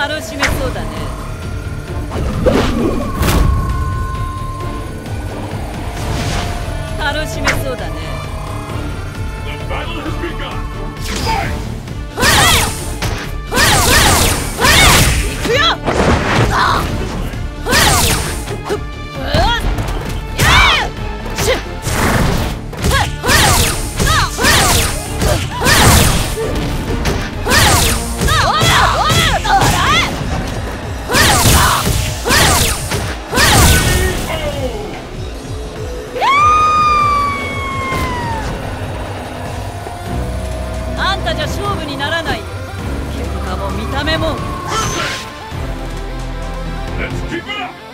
楽しめそうだね。楽しめそうだね。行くよ。あんたじゃ勝負にならないよ。結果も見た目も。 Let's keep it up!